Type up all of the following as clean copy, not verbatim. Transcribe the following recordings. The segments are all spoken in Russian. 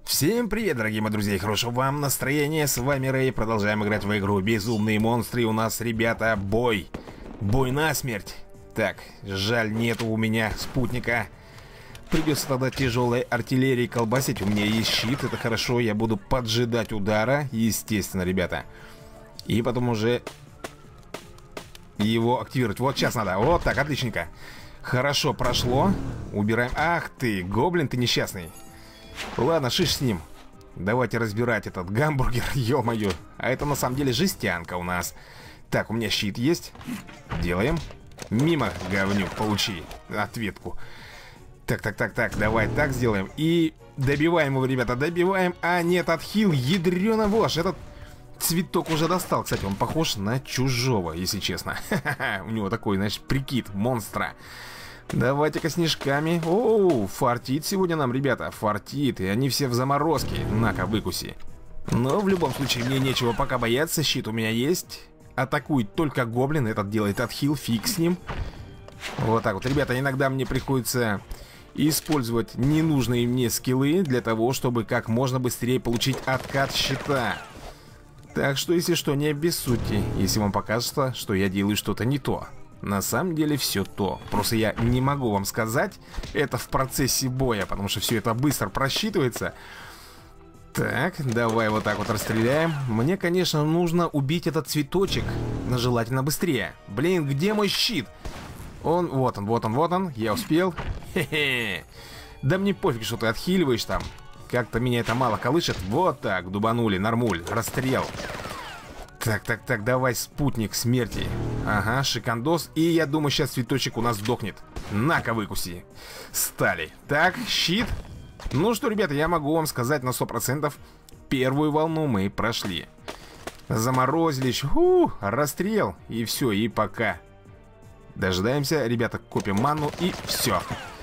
Всем привет, дорогие мои друзья, и хорошего вам настроения. С вами Рэй, продолжаем играть в игру Безумные монстры. И у нас, ребята, бой. Бой насмерть. Так, жаль, нету у меня спутника. Придется тогда тяжелой артиллерией колбасить. У меня есть щит, это хорошо. Я буду поджидать удара, естественно, ребята. И потом уже его активировать. Вот сейчас надо, вот так, отличненько. Хорошо, прошло. Убираем. Ах ты, гоблин ты несчастный. Ладно, шиш с ним. Давайте разбирать этот гамбургер, ё-моё. А это на самом деле жестянка у нас. Так, у меня щит есть. Делаем. Мимо, говнюк, получи ответку. Так, давай так сделаем. И добиваем его, ребята, добиваем. А нет, отхил, ядрёна вошь. Этот цветок уже достал. Кстати, он похож на чужого, если честно. У него такой, значит, прикид монстра. Давайте-ка снежками. Оу, фартит сегодня нам, ребята. Фартит, и они все в заморозке. На-ка, выкуси. Но в любом случае мне нечего пока бояться. Щит у меня есть. Атакует только гоблин. Этот делает отхил, фиг с ним. Вот так вот, ребята, иногда мне приходится использовать ненужные мне скиллы для того, чтобы как можно быстрее получить откат щита. Так что, если что, не обессудьте, если вам покажется, что я делаю что-то не то. На самом деле все то. Просто я не могу вам сказать это в процессе боя, потому что все это быстро просчитывается. Так, давай вот так вот расстреляем. Мне, конечно, нужно убить этот цветочек, но желательно быстрее. Блин, где мой щит? Вот он, я успел. Хе-хе. Да мне пофиг, что ты отхиливаешь там. Как-то меня это мало колышет. Вот так, дубанули, нормуль, расстрел. Так, давай, спутник смерти. Ага, шикандос. И я думаю, сейчас цветочек у нас сдохнет. На-ка, выкуси. Стали. Так, щит. Ну что, ребята, я могу вам сказать на 100%. Первую волну мы прошли. Заморозились. Расстрел. И все, и пока. Дожидаемся, ребята, копим манну. И все.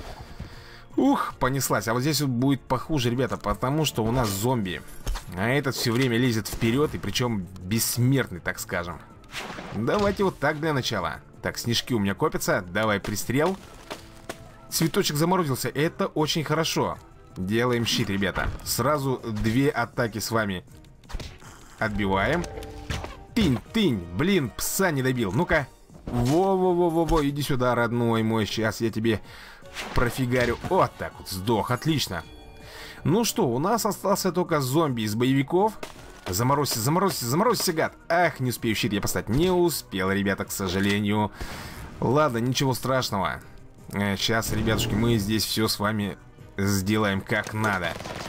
Ух, понеслась. А вот здесь вот будет похуже, ребята, потому что у нас зомби. А этот все время лезет вперед, и причем бессмертный, так скажем. Давайте вот так для начала. Так, снежки у меня копятся. Давай пристрел. Цветочек заморозился. Это очень хорошо. Делаем щит, ребята. Сразу две атаки с вами отбиваем. Тынь. Блин, пса не добил. Ну-ка. Во-во-во-во-во. Иди сюда, родной мой. Сейчас я тебе профигарю. Вот так вот. Сдох. Отлично. Ну что, у нас остался только зомби из боевиков. Заморозься, гад. Ах, не успею щит я поставить. Не успел, ребята, к сожалению. Ладно, ничего страшного. Сейчас, ребятушки, мы здесь все с вами сделаем как надо.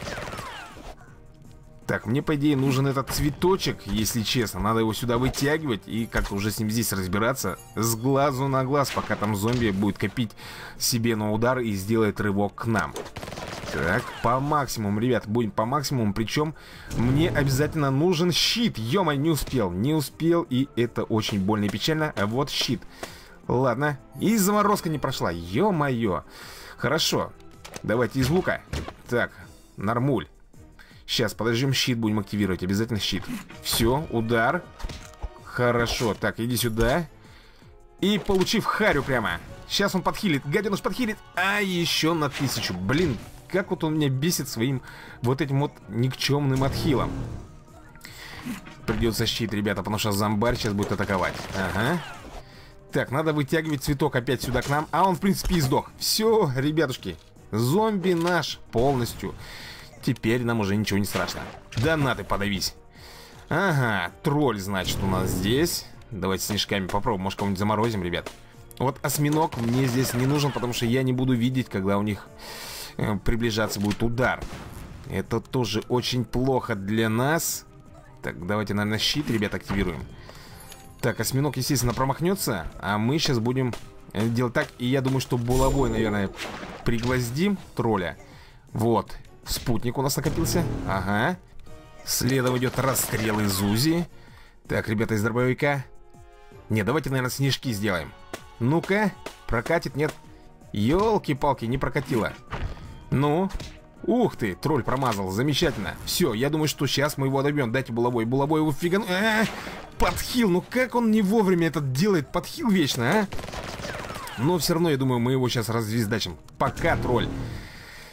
Так, мне, по идее, нужен этот цветочек, если честно. Надо его сюда вытягивать и как-то уже с ним здесь разбираться. С глазу на глаз, пока там зомби будет копить себе на удар и сделает рывок к нам. Так, по максимуму, ребят, будем по максимуму. Причем мне обязательно нужен щит. Ё-моё, не успел, и это очень больно и печально. А вот щит. Ладно, и заморозка не прошла. Ё-моё. Хорошо, давайте из лука. Так, нормуль. Сейчас, подождем, щит будем активировать. Обязательно щит. Все, удар. Хорошо, так, иди сюда. И получив харю прямо. Сейчас он подхилит, гаденыш подхилит. А еще на 1000, блин. Как вот он меня бесит своим вот этим вот никчемным отхилом. Придется щит, ребята, потому что зомбарь сейчас будет атаковать. Ага. Так, надо вытягивать цветок опять сюда к нам. А он, в принципе, и сдох. Все, ребятушки, зомби наш полностью. Теперь нам уже ничего не страшно. Да на ты, подавись. Ага, тролль, значит, у нас здесь. Давайте снежками попробуем, может, кого-нибудь заморозим, ребят. Вот осьминог мне здесь не нужен, потому что я не буду видеть, когда у них приближаться будет удар. Это тоже очень плохо для нас. Так, давайте, наверное, щит, ребят, активируем. Так, осьминог, естественно, промахнется. А мы сейчас будем делать так. И я думаю, что булавой, наверное, пригвоздим тролля. Вот, спутник у нас накопился. Ага. Следом идет расстрел из Узи. Так, ребята, из дробовика. Не, давайте, наверное, снежки сделаем. Ну-ка, прокатит, нет? Ёлки-палки, не прокатило. Ну, ух ты, тролль промазал, замечательно. Все, я думаю, что сейчас мы его добьем. Дайте булавой, его фигану. Подхил, ну как он не вовремя этот делает? Подхил вечно, а? Но все равно, я думаю, мы его сейчас раззвездачим. Пока, тролль.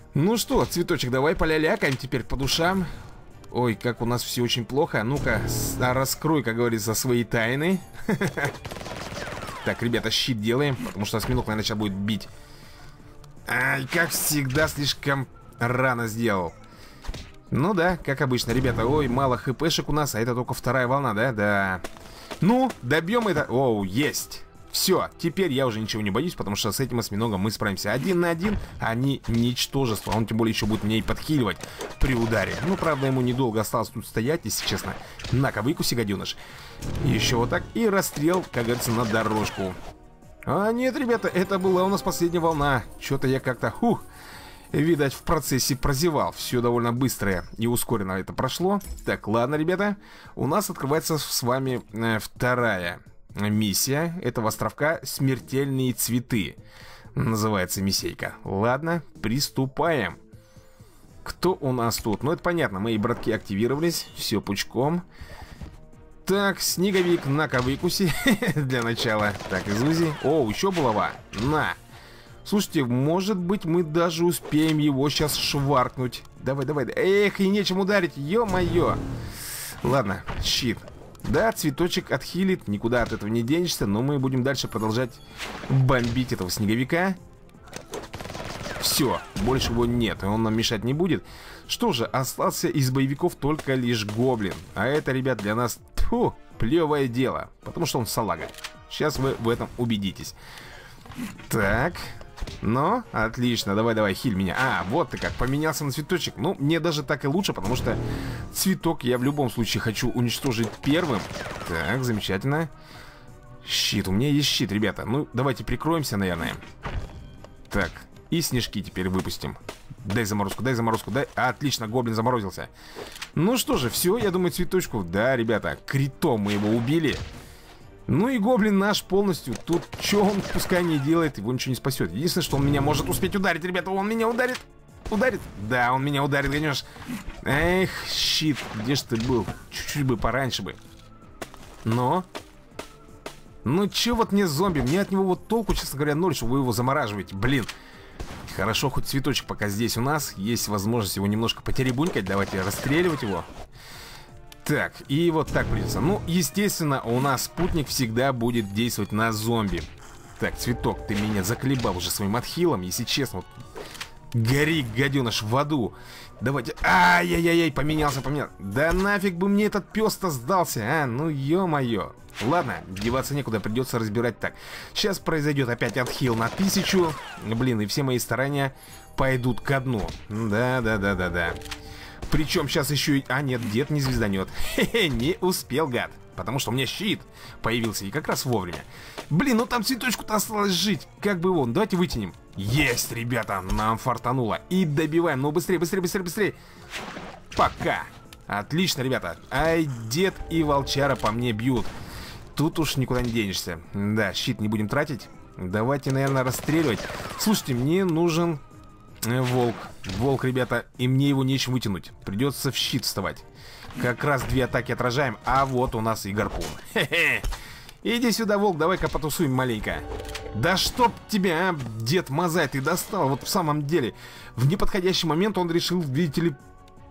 Ну что, цветочек, давай полялякаем теперь по душам. Ой, как у нас все очень плохо. Ну-ка, раскрой, как говорится, свои тайны. Так, ребята, щит делаем, потому что осьминог, наверное, сейчас будет бить. Ай, как всегда, слишком рано сделал. Ну да, как обычно, ребята. Ой, мало хпшек у нас, а это только вторая волна, да? Да. Ну, добьем это. Оу, есть. Все, теперь я уже ничего не боюсь, потому что с этим осьминогом мы справимся 1 на 1. Они ничтожество. Он тем более еще будет меня и подхиливать при ударе. Ну, правда, ему недолго осталось тут стоять, если честно. На-ка, выкуси, гаденыш. Еще вот так. И расстрел, как говорится, на дорожку. А нет, ребята, это была у нас последняя волна. Что-то я как-то, видать, в процессе прозевал. Все довольно быстро и ускоренно это прошло. Так, ладно, ребята. У нас открывается с вами вторая миссия этого островка. Смертельные цветы. Называется миссейка. Ладно, приступаем. Кто у нас тут? Ну, это понятно, мои братки активировались. Все пучком. Так, снеговик, на-ка выкуси. Для начала. Так, Изузи. О, еще булава. На. Слушайте, может быть, мы даже успеем его сейчас шваркнуть. Давай, давай. Эх, и нечем ударить, ё-моё. Ладно, щит. Да, цветочек отхилит, никуда от этого не денешься. Но мы будем дальше продолжать бомбить этого снеговика. Все, больше его нет, и он нам мешать не будет. Что же, остался из боевиков только лишь гоблин. А это, ребят, для нас, плевое дело. Потому что он салага. Сейчас вы в этом убедитесь. Так, ну, отлично, давай, хиль меня. А, вот ты как, поменялся на цветочек. Ну, мне даже так и лучше, потому что цветок я в любом случае хочу уничтожить первым. Так, замечательно. Щит, у меня есть щит, ребята. Ну, давайте прикроемся, наверное. Так, и снежки теперь выпустим. Дай заморозку, дай. Отлично, гоблин заморозился. Ну что же, все, я думаю, цветочку. Да, ребята, критом мы его убили. Ну и гоблин наш полностью. Тут что он пускай не делает, его ничего не спасет. Единственное, что он меня может успеть ударить, ребята. Он меня ударит. Ударит? Да, он меня ударит, гонешь. Эх, щит, где ж ты был? Чуть-чуть бы пораньше бы. Но... Ну че вот мне зомби? Мне от него вот толку, честно говоря, ноль, что вы его замораживаете. Блин. Хорошо, хоть цветочек пока здесь у нас. Есть возможность его немножко потеребунькать. Давайте расстреливать его. Так, и вот так придется. Ну, естественно, у нас спутник всегда будет действовать на зомби. Так, цветок, ты меня заколебал уже своим отхилом. Если честно, вот, гори, гаденыш, в аду. Давайте, ай-яй-яй, поменялся. Да нафиг бы мне этот пес-то сдался, а? Ну, ё-моё. Ладно, деваться некуда, придется разбирать так. Сейчас произойдет опять отхил на 1000. Блин, и все мои старания пойдут ко дну. Да. Причем сейчас еще и... А, нет, дед не звезданет. Хе-хе, не успел, гад. Потому что у меня щит появился и как раз вовремя. Блин, ну там цветочку-то осталось жить. Как бы он, давайте вытянем. Есть, ребята, нам фартануло. И добиваем, ну быстрее. Пока. Отлично, ребята. Ай, дед и волчара по мне бьют. Тут уж никуда не денешься. Да, щит не будем тратить. Давайте, наверное, расстреливать. Слушайте, мне нужен... Волк, ребята, и мне его нечем вытянуть. Придется в щит вставать. Как раз 2 атаки отражаем. А вот у нас и гарпун. Хе-хе. Иди сюда, волк, давай-ка потусуем маленько. Да чтоб тебя, а, дед Мазай, ты достал. Вот в самом деле, в неподходящий момент он решил, видите ли,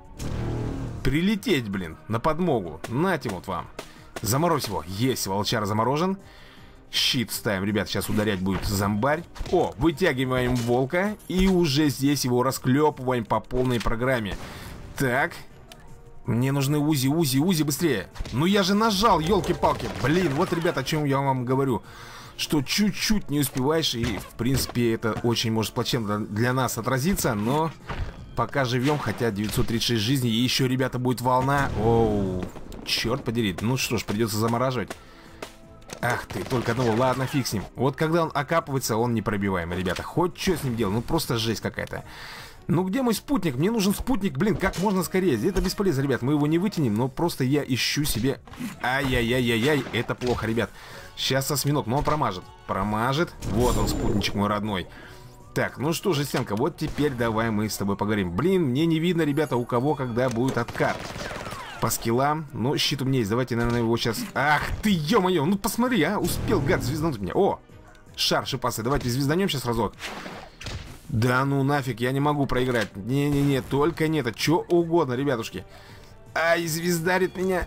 прилететь, блин, на подмогу. Нате вот вам. Заморозь его. Есть, волчара заморожен. Щит ставим, ребят, сейчас ударять будет зомбарь. О, вытягиваем волка. И уже здесь его расклепываем по полной программе. Так. Мне нужны Узи, быстрее. Ну я же нажал, елки-палки. Блин, вот, ребят, о чем я вам говорю. Что чуть-чуть не успеваешь. И, в принципе, это очень может плачевно для нас отразиться. Но пока живем, хотя 936 жизней. И еще, ребята, будет волна. Оу, черт подери. Ну что ж, придется замораживать. Ах ты, только одного, ладно, фиг с ним. Вот когда он окапывается, он непробиваемый, ребята. Хоть что с ним делать, ну просто жесть какая-то. Ну где мой спутник? Мне нужен спутник, блин, как можно скорее. Это бесполезно, ребят, мы его не вытянем. Но просто я ищу себе... Ай-яй-яй-яй-яй, это плохо, ребят. Сейчас осьминог, но он промажет. Вот он, спутничек мой родной. Так, ну что же, Стенка, вот теперь давай мы с тобой поговорим. Блин, мне не видно, ребята, у кого когда будет откат. По скиллам, но щит у меня есть. Давайте, наверное, его сейчас... Ах ты, ё-моё, ну посмотри, а, успел, гад, звездануть меня. О, шар шипастый, давайте звезданем сейчас разок. Да ну нафиг, я не могу проиграть. Не-не-не, только не это. Чё угодно, ребятушки. Ай, звездарит меня.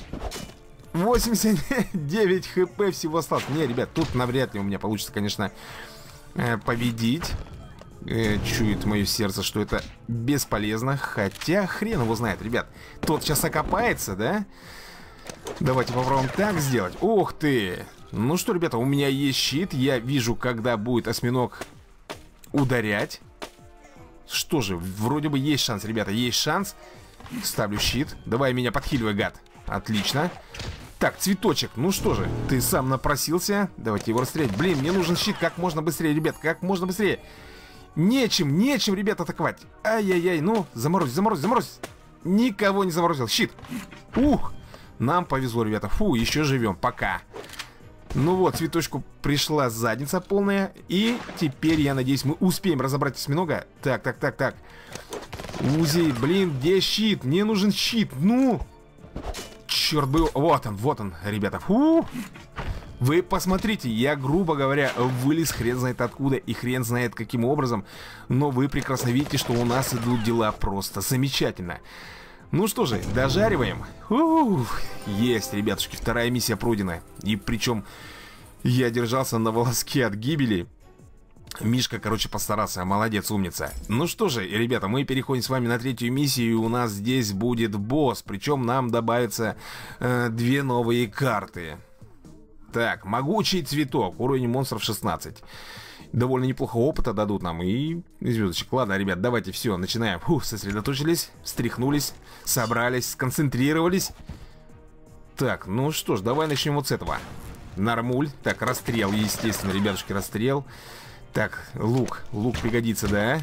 89 хп всего осталось. Не, ребят, тут навряд ли у меня получится, конечно, победить. Чует мое сердце, что это бесполезно. Хотя хрен его знает, ребят. Тот сейчас окопается, да? Давайте попробуем так сделать. Ух ты! Ну что, ребята, у меня есть щит. Я вижу, когда будет осьминог ударять. Что же, вроде бы есть шанс, ребята, есть шанс. Ставлю щит. Давай меня подхиливай, гад. Отлично. Так, цветочек, ну что же, ты сам напросился. Давайте его расстрелять. Блин, мне нужен щит как можно быстрее, ребят, как можно быстрее. Нечем, ребят, атаковать. Ай-яй-яй, ну, заморозь, заморозь, заморозь. Никого не заморозил, щит. Ух, нам повезло, ребята. Фу, еще живем, пока. Ну вот, цветочку пришла задница полная. И теперь, я надеюсь, мы успеем разобрать осьминога. Так. Музей, блин, где щит? Мне нужен щит, ну. Черт бы, вот он, ребята. Фу. Вы посмотрите, я, грубо говоря, вылез хрен знает откуда и хрен знает каким образом. Но вы прекрасно видите, что у нас идут дела просто замечательно. Ну что же, дожариваем. Есть, ребятушки, вторая миссия пройдена. И причем я держался на волоске от гибели. Мишка, короче, постарался, молодец, умница. Ну что же, ребята, мы переходим с вами на третью миссию. И у нас здесь будет босс. Причем нам добавятся 2 новые карты. Так, могучий цветок, уровень монстров 16. Довольно неплохо опыта дадут нам и звездочек. Ладно, ребят, давайте все, начинаем. Фух, сосредоточились, встряхнулись, собрались, сконцентрировались. Так, ну что ж, давай начнем вот с этого. Нормуль. Так, расстрел, естественно, ребятушки, расстрел. Так, лук пригодится, да?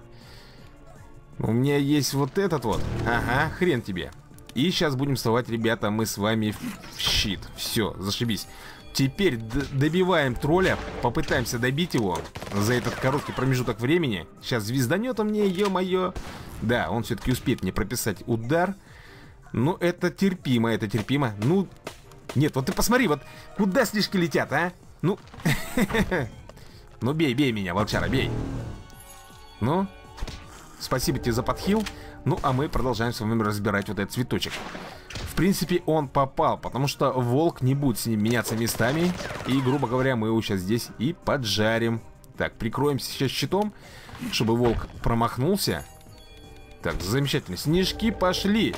У меня есть вот этот вот. Ага, хрен тебе. И сейчас будем вставать, ребята, мы с вами в щит. Все, зашибись. Теперь добиваем тролля. Попытаемся добить его за этот короткий промежуток времени. Сейчас звезданет он мне, ё-моё. Да, он все-таки успеет мне прописать удар. Ну, это терпимо, это терпимо. Ну, нет, вот ты посмотри, вот куда снежки летят, а? Ну, ну бей меня, волчара, бей. Ну, спасибо тебе за подхил. Ну, а мы продолжаем с вами разбирать вот этот цветочек. В принципе, он попал, потому что волк не будет с ним меняться местами. И, грубо говоря, мы его сейчас здесь и поджарим. Так, прикроемся сейчас щитом, чтобы волк промахнулся. Так, замечательно. Снежки пошли.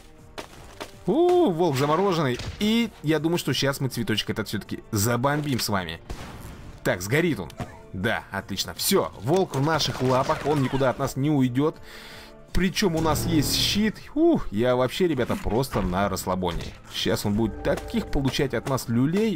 Волк замороженный. И я думаю, что сейчас мы цветочек этот все-таки забомбим с вами. Так, сгорит он. Да, отлично. Все, волк в наших лапах, он никуда от нас не уйдет. Причем у нас есть щит. Я вообще, ребята, просто на расслабоне. Сейчас он будет таких получать от нас люлей.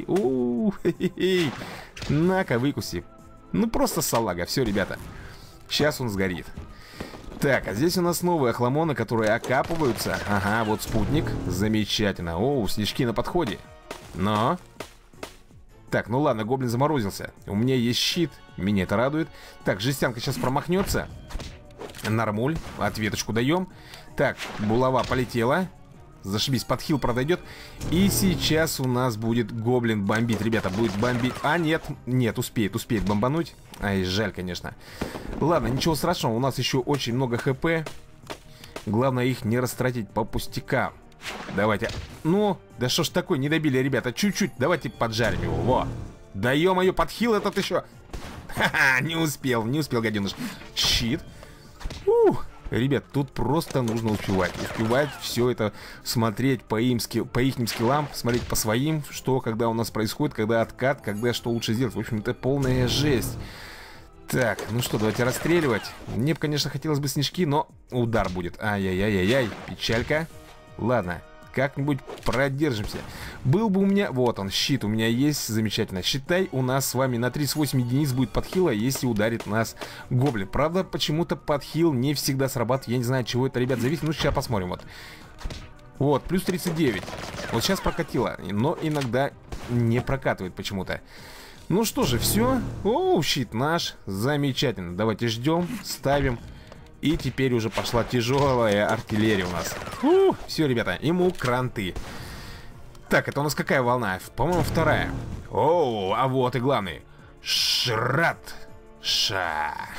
На-ка, выкуси. Ну, просто салага. Все, ребята. Сейчас он сгорит. Так, а здесь у нас новые охламоны, которые окапываются. Ага, вот спутник. Замечательно. Снежки на подходе. Но... Так, ну ладно, гоблин заморозился. У меня есть щит. Меня это радует. Так, жестянка сейчас промахнется. Нормуль, ответочку даем. Так, булава полетела. Зашибись, подхил подойдет. И сейчас у нас будет гоблин бомбить. Ребята, будет бомбить. А, нет, успеет бомбануть. Ай, жаль, конечно. Ладно, ничего страшного, у нас еще очень много хп. Главное их не растратить по пустякам. Давайте. Ну, да что ж такое, не добили, ребята. Чуть-чуть, давайте поджарим его. Во. Да ё-моё, подхил этот еще. Ха-ха, не успел, гаденыш. Щит. Ребят, тут просто нужно успевать. Успевать все это смотреть по их скиллам, смотреть по своим, что, когда у нас происходит, когда откат, когда что лучше сделать. В общем, это полная жесть. Так, ну что, давайте расстреливать. Мне бы, конечно, хотелось бы снежки, но удар будет. Ай-яй-яй-яй-яй, печалька. Ладно, как-нибудь продержимся. Был бы у меня... Вот он, щит у меня есть, замечательно. Считай, у нас с вами на 38 единиц будет подхила, если ударит нас гоблин. Правда, почему-то подхил не всегда срабатывает. Я не знаю, от чего это, ребят, зависит. Ну, сейчас посмотрим, вот. Вот, плюс 39. Вот сейчас прокатило, но иногда не прокатывает почему-то. Ну что же, все. Щит наш. Замечательно. Давайте ждем, ставим. И теперь уже пошла тяжелая артиллерия у нас. Все, ребята, ему кранты. Так, это у нас какая волна? По-моему, вторая. А вот и главный. Шрат. Ша.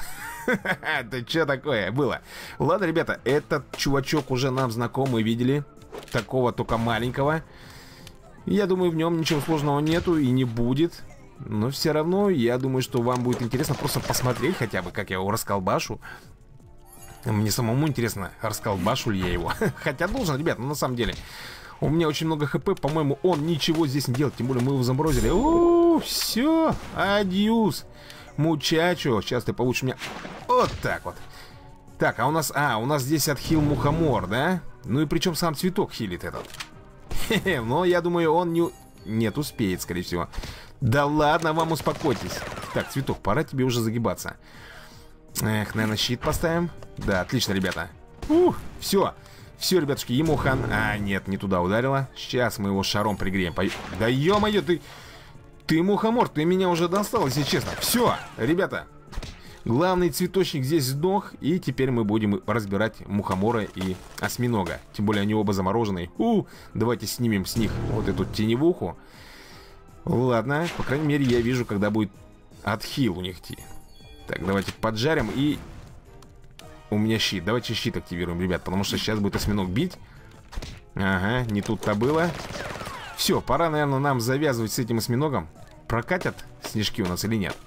Это что такое было? Ладно, ребята, этот чувачок уже нам знакомый, видели. Такого, только маленького. Я думаю, в нем ничего сложного нету и не будет. Но все равно, я думаю, что вам будет интересно просто посмотреть хотя бы, как я его расколбашу. Мне самому интересно, расколбашу ли я его. Хотя должен, ребят, ну на самом деле. У меня очень много хп, по-моему, он ничего здесь не делает. Тем более мы его заморозили. Все, адьюс, мучачо. Сейчас ты получишь меня вот так вот. Так, у нас здесь отхил мухомор, да? Ну и причем сам цветок хилит этот. Но я думаю, он нет, успеет, скорее всего. Да ладно вам, успокойтесь. Так, цветок, пора тебе уже загибаться. Эх, наверное, щит поставим. Да, отлично, ребята. Все, ребятушки, ему хан... нет, не туда ударила. Сейчас мы его шаром пригреем. Да ё-моё, ты мухомор, ты меня уже достал, если честно. Все, ребята. Главный цветочник здесь сдох. И теперь мы будем разбирать мухомора и осьминога. Тем более они оба замороженные. Давайте снимем с них вот эту теневуху. Ладно, по крайней мере я вижу, когда будет отхил у них идти. Так, давайте поджарим и... У меня щит, давайте щит активируем, ребят. Потому что сейчас будет осьминог бить. Ага, не тут-то было. Все, пора, наверное, нам завязывать с этим осьминогом. Прокатят снежки у нас или нет?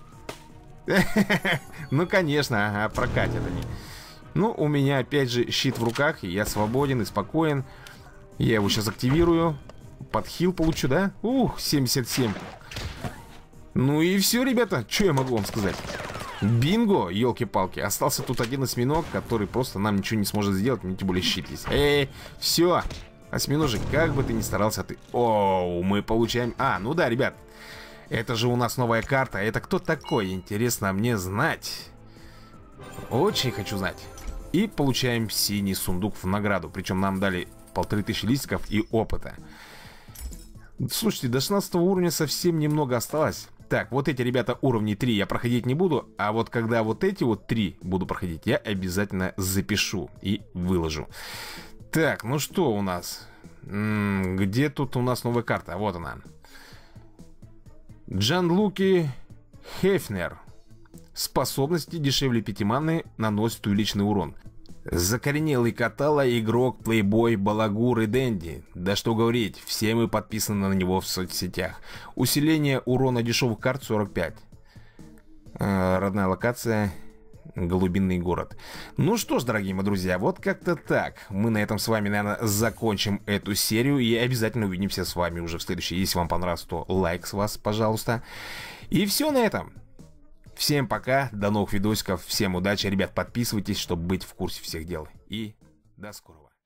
Ну, конечно, ага, прокатят они. Ну, у меня опять же щит в руках, и я свободен и спокоен. Я его сейчас активирую. Подхил получу, да? 77. Ну и все, ребята, что я могу вам сказать? Бинго, елки-палки. Остался тут один осьминог, который просто нам ничего не сможет сделать. Мне тем более щит есть. Все, осьминожек, как бы ты ни старался, ты... Мы получаем... ну да, ребят. Это же у нас новая карта. Это кто такой? Интересно мне знать. Очень хочу знать. И получаем синий сундук в награду. Причем нам дали 1500 листиков и опыта. Слушайте, до 16 уровня совсем немного осталось. Так, вот эти, ребята, уровни 3 я проходить не буду. А вот когда вот эти вот 3 буду проходить, я обязательно запишу и выложу. Так, ну что у нас? Где тут у нас новая карта? Вот она. Джанлуки Хефнер. Способности дешевле 5 маны, наносит увеличенный урон. Закоренелый Катала, игрок, плейбой, балагур и дэнди. Да что говорить, все мы подписаны на него в соцсетях. Усиление урона дешевых карт 45. Родная локация, Голубинный город. Ну что ж, дорогие мои друзья, вот как-то так. Мы на этом с вами, наверное, закончим эту серию. И обязательно увидимся с вами уже в следующей. Если вам понравилось, то лайк с вас, пожалуйста. И все на этом. Всем пока, до новых видосиков, всем удачи, ребят, подписывайтесь, чтобы быть в курсе всех дел. И до скорого.